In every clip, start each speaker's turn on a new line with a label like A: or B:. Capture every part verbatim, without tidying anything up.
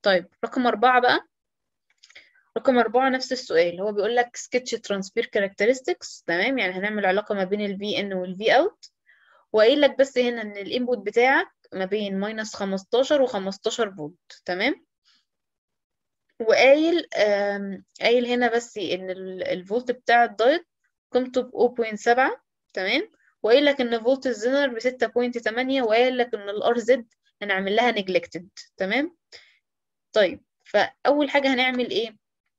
A: طيب رقم أربعة بقى. رقم أربعة نفس السؤال، هو بيقول لك sketch transfer characteristics. تمام، يعني هنعمل علاقة ما بين ال في إن وال في أوت، وقايل لك بس هنا إن الانبوت بتاعك ما بين ماينس خمستاشر و خمستاشر فولت. تمام، وقايل آم، قايل هنا بس إن ال- الفولت بتاع الدايت قيمته ب صفر فاصلة سبعة. تمام، وقايل لك إن فولت الزنر ب ستة فاصلة تمانية، وقايل لك إن الار زد هنعمل لها neglected. تمام. طيب فأول حاجة هنعمل إيه؟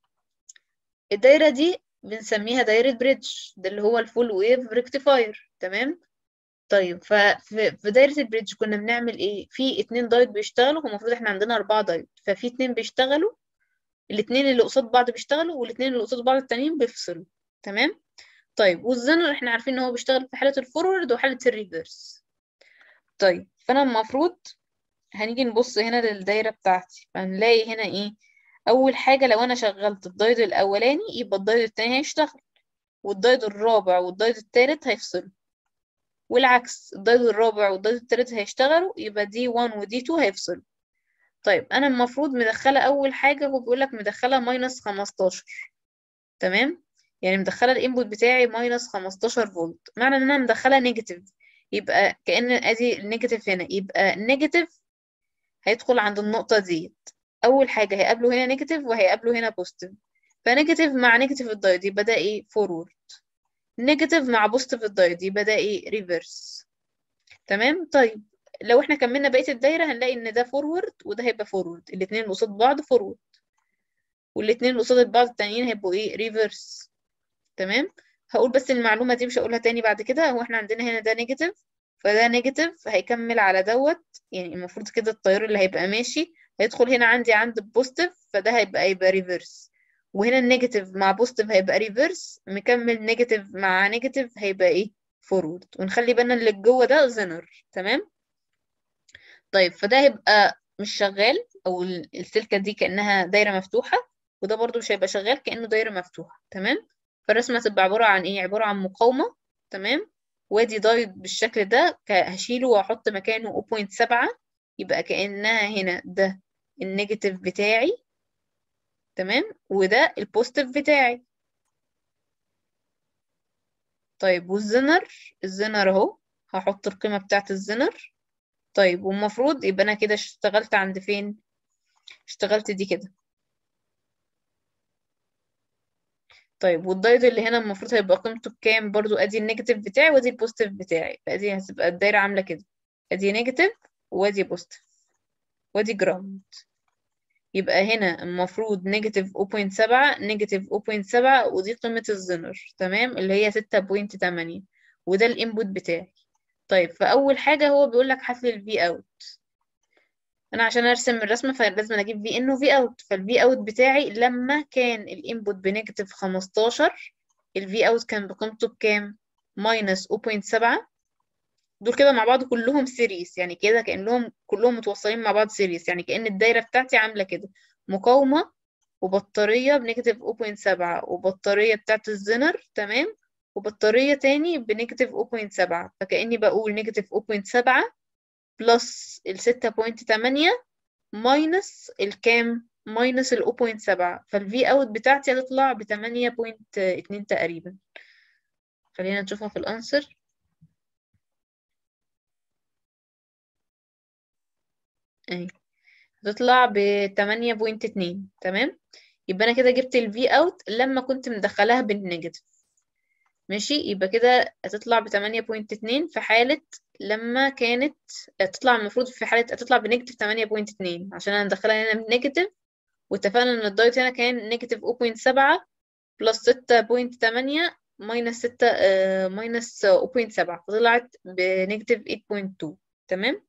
A: الدايرة دي بنسميها دايرة بريدج، ده اللي هو الفول ويف ريكتيفاير. تمام. طيب ففي في دايرة البريدج كنا بنعمل ايه؟ في اتنين دايت بيشتغلوا، هو المفروض احنا عندنا اربعة دايت، ففي اتنين بيشتغلوا، الاتنين اللي قصاد بعض بيشتغلوا، والاتنين اللي قصاد بعض التانيين بيفصلوا. تمام. طيب والزنر احنا عارفين ان هو بيشتغل في حالة الفورورد وحالة الريفرس. طيب فانا المفروض هنيجي نبص هنا للدايرة بتاعتي، فهنلاقي هنا ايه؟ اول حاجة لو انا شغلت الدايت الاولاني يبقى الدايت التاني هيشتغل، والدايت الرابع والدايت التالت هيفصلوا، والعكس الدايت الرابع والدايت التالت هيشتغلوا، يبقى دي واحد ودي اتنين هيفصلوا. طيب انا المفروض مدخله اول حاجه، هو بيقول لك مدخله ماينس خمستاشر. تمام، يعني مدخله الانبوت بتاعي ماينس خمستاشر فولت، معنى ان انا مدخله نيجاتيف، يبقى كأن ادي النيجاتيف هنا، يبقى النيجاتيف هيدخل عند النقطه دي، اول حاجه هيقابله هنا نيجاتيف وهيقابله هنا بوزيتيف، فنيجاتيف مع نيجاتيف الدايت يبقى ده ايه؟ فورورد. نيجاتيف مع بوزيتيف الدايت يبقى ده ايه؟ ريفرس. تمام. طيب لو احنا كملنا بقية الدايرة هنلاقي ان ده فورورد وده هيبقى فورورد، الاتنين اللي قصاد بعض فورورد، والاتنين اللي قصاد بعض التانيين هيبقوا ايه؟ ريفرس. تمام. هقول بس المعلومة دي مش هقولها تاني بعد كده، هو احنا عندنا هنا ده نيجاتيف، فده نيجاتيف هيكمل على دوت، يعني المفروض كده التيار اللي هيبقى ماشي هيدخل هنا عندي عند البوزيتيف، فده هيبقى يبقى ريفرس، وهنا النيجاتيف مع بوزيتيف هيبقى ريفرس، مكمل نيجاتيف مع نيجاتيف هيبقى ايه؟ فورورد. ونخلي بالنا اللي جوه ده زنر. تمام. طيب فده هيبقى مش شغال، او ال- السلكة دي كأنها دايرة مفتوحة، وده برضو مش هيبقى شغال كأنه دايرة مفتوحة. تمام. فالرسمة هتبقى عبارة عن ايه؟ عبارة عن مقاومة. تمام. وادي دايت بالشكل ده، ك- هشيله واحط مكانه صفر فاصلة سبعة، يبقى كأنها هنا ده النيجاتيف بتاعي. تمام، وده البوزيتيف بتاعي. طيب والزنر، الزنر اهو، هحط القيمة بتاعت الزنر. طيب والمفروض يبقى انا كده اشتغلت عند فين؟ اشتغلت دي كده. طيب والدايت اللي هنا المفروض هيبقى قيمته بكام؟ برضو ادي النيجاتيف بتاعي وادي البوزيتيف بتاعي، فادي هتبقى الدايرة عاملة كده، ادي نيجاتيف وادي بوزيتيف وادي جراوند. يبقى هنا المفروض نيجاتيف صفر فاصلة سبعة نيجاتيف صفر فاصلة سبعة، ودي قيمة الزنر. تمام، اللي هي ستة فاصلة تمانية، وده الانبوت بتاعي. طيب فأول حاجة هو بيقول لك هات لي الفي اوت. انا عشان ارسم الرسمه فلازم اجيب في ان وفي اوت، فالفي اوت بتاعي لما كان الانبوت بنيجاتيف خمستاشر، الفي اوت كان بقيمته بكام؟ ماينس صفر فاصلة سبعة. دول كده مع بعض كلهم سيريس، يعني كده كأنهم كلهم متوصلين مع بعض سيريس، يعني كأن الدايره بتاعتي عامله كده، مقاومه وبطاريه بنيجاتيف صفر فاصلة سبعة، وبطاريه بتاعت الزنر. تمام، وبطاريه تاني بنيجاتيف صفر فاصلة سبعة، فكأني بقول نيجاتيف صفر فاصلة سبعة بلس ال ستة فاصلة تمانية ماينس الكام؟ ماينس ال صفر فاصلة سبعة، فالفي اوت بتاعتي هتطلع ب تمانية فاصلة اتنين تقريبا. خلينا نشوفها في الانسر. اهي هتطلع ب تمانية فاصلة اتنين. تمام، يبقى انا كده جبت الفي اوت لما كنت مدخلاها بالنيجاتيف. ماشي، يبقى كده هتطلع ب تمانية فاصلة اتنين في حالة لما كانت، تطلع المفروض في حالة هتطلع بنيجاتيف تمانية فاصلة اتنين عشان انا مدخلها هنا بنيجاتيف، واتفقنا ان الدايت هنا كان نيجاتيف صفر فاصلة سبعة بلس ستة فاصلة تمانية ماينس ستة آه ماينس صفر فاصلة سبعة، فطلعت بنيجاتيف تمانية فاصلة اتنين. تمام.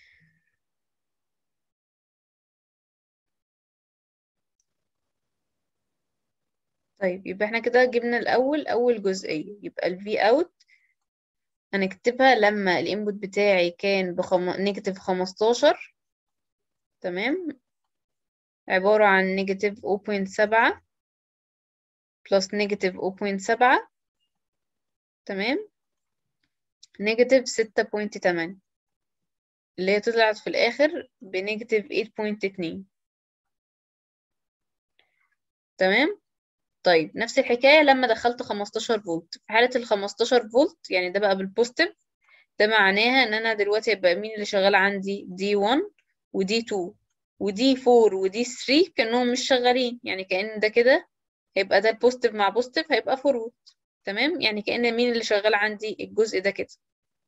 A: طيب يبقى احنا كده جبنا الأول أول جزئية، يبقى ال في اوت هنكتبها لما الانبوت بتاعي كان بخم... نيجاتيف خمستاشر. تمام، عبارة عن نيجاتيف صفر فاصلة سبعة بلس نيجاتيف صفر فاصلة سبعة. تمام، نيجاتيف ستة فاصلة تمانية، اللي هي طلعت في الآخر بنيجاتيف تمانية فاصلة اتنين. تمام. طيب نفس الحكاية لما دخلت خمستاشر فولت، في حالة ال خمستاشر فولت يعني ده بقى بالبوزيتيف، ده معناها ان انا دلوقتي يبقى مين اللي شغال عندي؟ دي واحد ودي اتنين ودي اربعة ودي تلاتة كأنهم مش شغالين، يعني كأن ده كده هيبقى ده البوزيتيف مع بوزيتيف هيبقى فورورد. تمام، يعني كأن مين اللي شغال عندي؟ الجزء ده كده.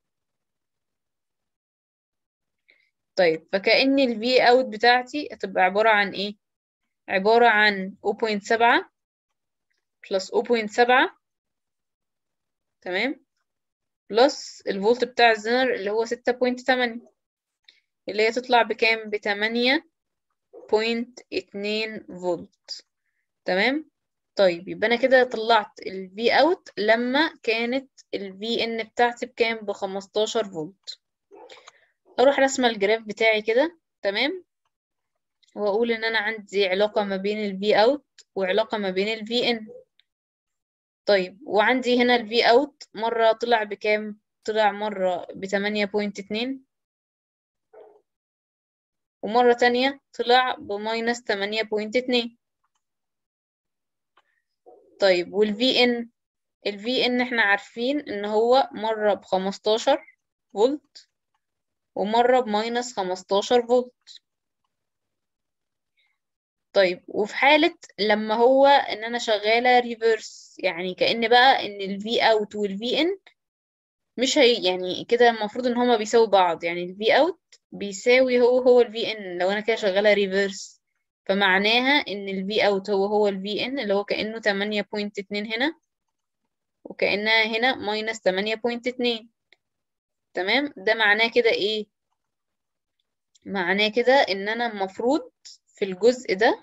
A: طيب فكأن ال V out بتاعتي هتبقى عبارة عن ايه؟ عبارة عن صفر فاصلة سبعة بلس صفر فاصلة سبعة، تمام، بلس الفولت بتاع الزنر اللي هو ستة فاصلة تمانية، اللي هي تطلع بكام؟ بتمانية فاصلة اتنين فولت. تمام. طيب يبقى انا كده طلعت ال V out لما كانت ال في ان بتاعتي بكام؟ ب خمستاشر فولت. اروح رسمه الجراف بتاعي كده، تمام، واقول ان انا عندي علاقة ما بين ال V out وعلاقة ما بين ال في ان. طيب وعندي هنا ال V out مرة طلع بكام؟ طلع مرة بتمانية فاصلة اتنين، ومرة تانية طلع بماينس تمانية فاصلة اتنين. طيب وال في ان؟ ال في ان احنا عارفين ان هو مرة بخمستاشر فولت ومرة بماينس خمستاشر فولت. طيب وفي حالة لما هو ان انا شغالة ريفرس، يعني كأن بقى ان ال V out وال في ان مش هي، يعني كده المفروض ان هما بيساوي بعض، يعني ال V out بيساوي هو هو ال في ان لو انا كده شغالة ريفرس، فمعناها ان ال V out هو هو ال في ان اللي هو كأنه تمانية فاصلة اتنين هنا وكأنها هنا ماينس تمانية فاصلة اتنين. تمام، ده معناه كده ايه؟ معناه كده ان انا المفروض في الجزء ده،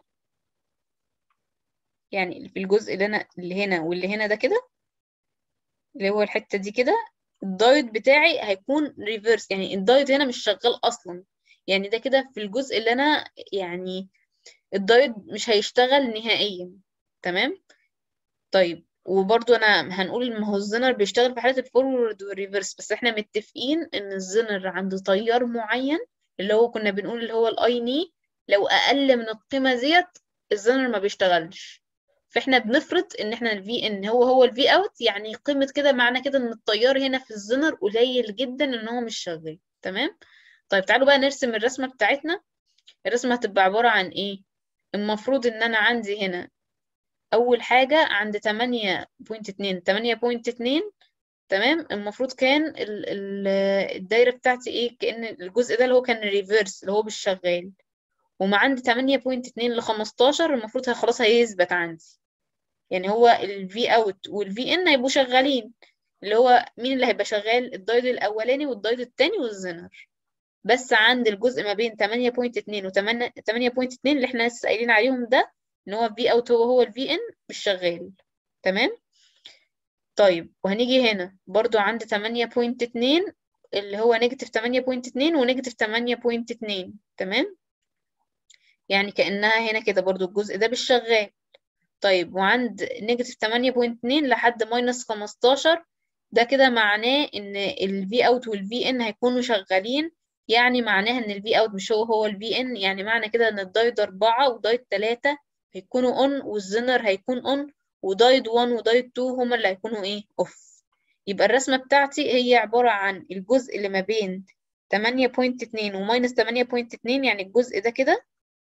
A: يعني في الجزء اللي انا اللي هنا واللي هنا ده كده، اللي هو الحتة دي كده، الدايت بتاعي هيكون ريفرس، يعني الدايت هنا مش شغال اصلا، يعني ده كده في الجزء اللي انا يعني الدايت مش هيشتغل نهائيا. تمام. طيب وبرضو انا هنقول ان هو الزنر بيشتغل في حالة الفورورد والريفرس، بس احنا متفقين ان الزنر عند تيار معين اللي هو كنا بنقول اللي هو الاي ني، لو اقل من القيمة ديت الزنر ما بيشتغلش. فاحنا بنفرض ان احنا الفي ان هو هو الفي اوت، يعني قيمة كده معنى كده ان التيار هنا في الزنر قليل جدا ان هو مش شغال. تمام. طيب تعالوا بقى نرسم الرسمة بتاعتنا. الرسمة هتبقى عبارة عن ايه؟ المفروض ان انا عندي هنا اول حاجة عند تمانية فاصلة اتنين تمانية فاصلة اتنين، تمام، المفروض كان ال ال الدايرة بتاعتي ايه؟ كأن الجزء ده اللي هو كان ريفيرس اللي هو مش شغال، وما عند تمانية فاصلة اتنين ل خمستاشر المفروض خلاص هيثبت عندي، يعني هو ال V out وال V in هيبقوا شغالين، اللي هو مين اللي هيبقى شغال؟ الدايد الاولاني والدايد التاني والزنر. بس عند الجزء ما بين تمانية فاصلة اتنين و تمانية فاصلة اتنين اللي احنا لسه قايلين عليهم ده، ان هو V out هو هو ال في ان مش شغال. تمام. طيب وهنيجي هنا برضو عند تمانية فاصلة اتنين اللي هو نيجاتيف تمانية فاصلة اتنين ونيجاتيف تمانية فاصلة اتنين، تمام، يعني كأنها هنا كده برضو الجزء ده مش شغال. طيب وعند نيجاتيف تمانية فاصلة اتنين لحد ماينس خمستاشر، ده كده معناه ان ال V out وال في ان هيكونوا شغالين، يعني معناها ان ال V out مش هو هو ال في ان، يعني معنى كده ان الدايد أربعة ودايد تلاتة هيكونوا on والزنر هيكون on، ودايد واحد ودايد اتنين هما اللي هيكونوا ايه؟ off. يبقى الرسمة بتاعتي هي عبارة عن الجزء اللي ما بين تمانية فاصلة اتنين وماينس تمانية فاصلة اتنين، يعني الجزء ده كده،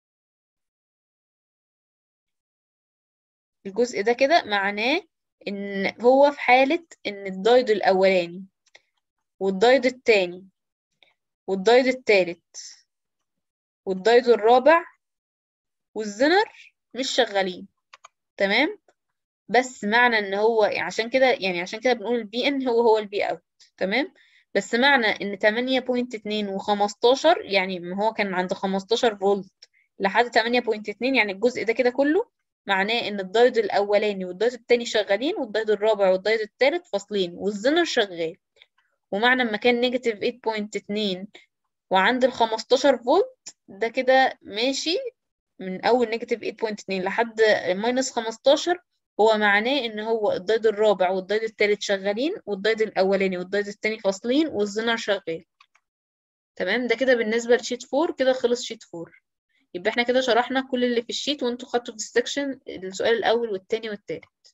A: الجزء ده كده معناه ان هو في حالة ان الدايد الاولاني والدايد التاني والدايد التالت والدايد الرابع والزنر مش شغالين. تمام. بس معنى ان هو عشان كده، يعني عشان كده بنقول البي ان هو هو البي اوت. تمام. بس معنى ان تمانية فاصلة اتنين و15، يعني ما هو كان عند خمستاشر فولت لحد تمانية فاصلة اتنين، يعني الجزء ده كده كله معناه ان الدايد الاولاني والدايد التاني شغالين والدايد الرابع والدايد التالت فاصلين والزنر شغال. ومعنى لما كان نيجاتيف تمانية فاصلة اتنين وعند ال خمستاشر فولت، ده كده ماشي من اول نيجاتيف تمانية فاصلة اتنين لحد ماينس خمستاشر، هو معناه ان هو الدايد الرابع والدايد التالت شغالين والدايد الاولاني والدايد التاني فاصلين والزنر شغال. تمام. ده كده بالنسبة لشيت فور، كده خلص شيت فور. يبقى احنا كده شرحنا كل اللي في الشيت، وانتوا خدتوا في السكشن السؤال الاول والتاني والتالت.